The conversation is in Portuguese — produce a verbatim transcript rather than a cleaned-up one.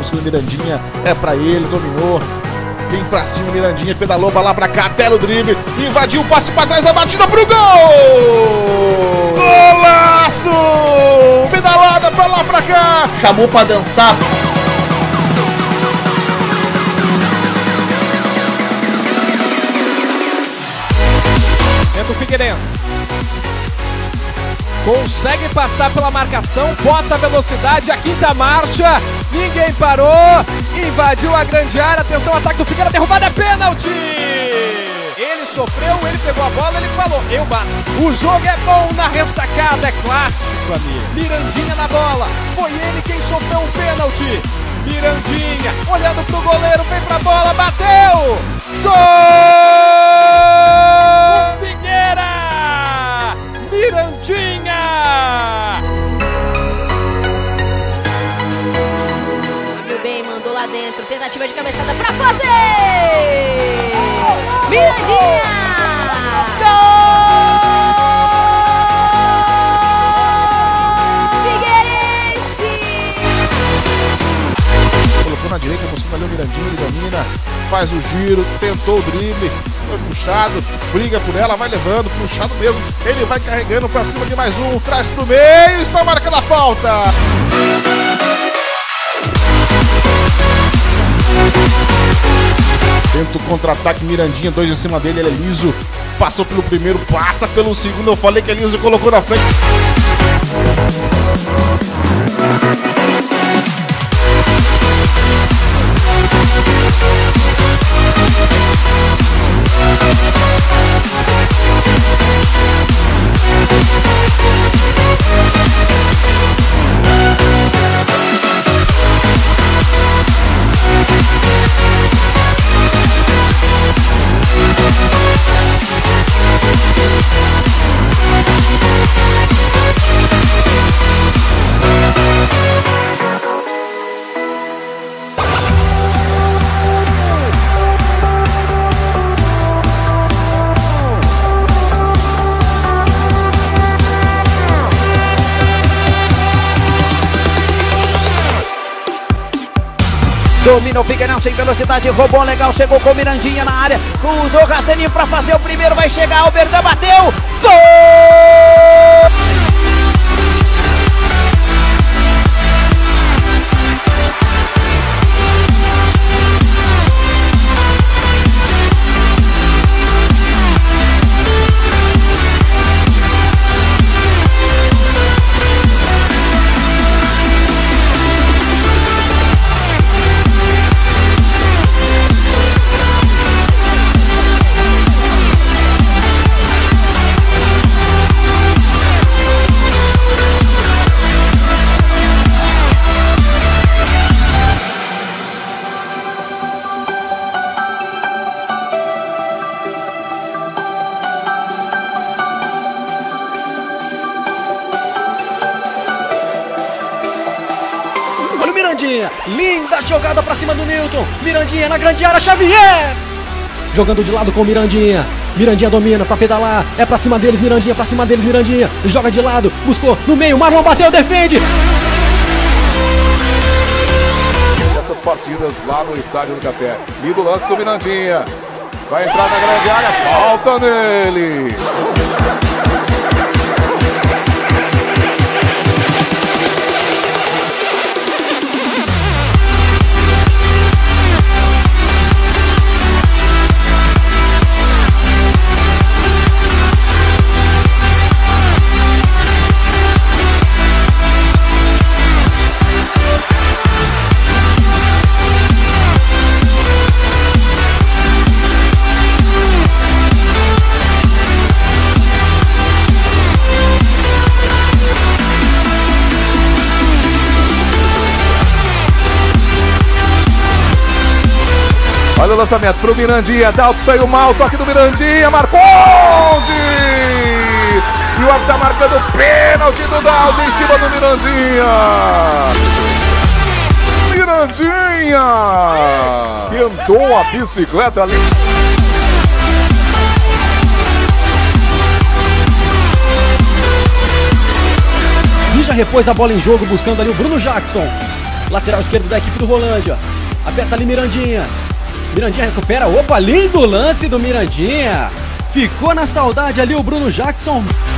buscando Mirandinha, é pra ele, dominou. Vem pra cima, Mirandinha, pedalou pra lá pra cá, belo drible, invadiu o passe pra trás da batida pro gol! Golaço! Pedalada pra lá pra cá! Chamou pra dançar. Entra o Figueirense. Consegue passar pela marcação, bota a velocidade, a quinta marcha, ninguém parou, invadiu a grande área, atenção, ataque do Figueira, derrubada, é pênalti! Ele sofreu, ele pegou a bola, ele falou, eu bato. O jogo é bom na ressacada, é clássico, amigo. Mirandinha na bola, foi ele quem sofreu o pênalti. Mirandinha, olhando pro goleiro, vem pra bola, bateu! Gol! Figueira! Mirandinha! Abriu bem, mandou lá dentro, tentativa de cabeçada pra fazer! Mirandinha! Gol! Figueirense! Colocou na direita, buscando ali o Mirandinha, ele domina, faz o giro, tentou o drible, foi puxado, briga por ela, vai levando, puxado mesmo, ele vai carregando pra cima de mais um, traz pro meio, está marcando a falta! Tenta o contra-ataque, Mirandinha, dois em cima dele, ele é liso, passou pelo primeiro, passa pelo segundo, eu falei que é liso, colocou na frente. Domina o Figueirense em velocidade, roubou legal, chegou com Mirandinha na área, cruzou Castelinho pra fazer o primeiro, vai chegar, o Verdão bateu, gol! Mirandinha, linda jogada pra cima do Newton, Mirandinha na grande área, Xavier! Jogando de lado com Mirandinha, Mirandinha domina pra pedalar, é pra cima deles, Mirandinha, pra cima deles, Mirandinha, joga de lado, buscou no meio, Marlon bateu, defende! Essas partidas lá no Estádio do Café, lindo lance do Mirandinha, vai entrar na grande área, falta nele! Olha o lançamento pro Mirandinha, Dalton saiu mal, toque do Mirandinha, marcou! E o árbitro tá marcando o pênalti do Dalton em cima do Mirandinha! Mirandinha! Tentou a bicicleta ali. E já repôs a bola em jogo, buscando ali o Bruno Jackson. Lateral esquerdo da equipe do Rolândia. Aperta ali Mirandinha. Mirandinha recupera. Opa, lindo lance do Mirandinha. Ficou na saudade ali o Bruno Jackson.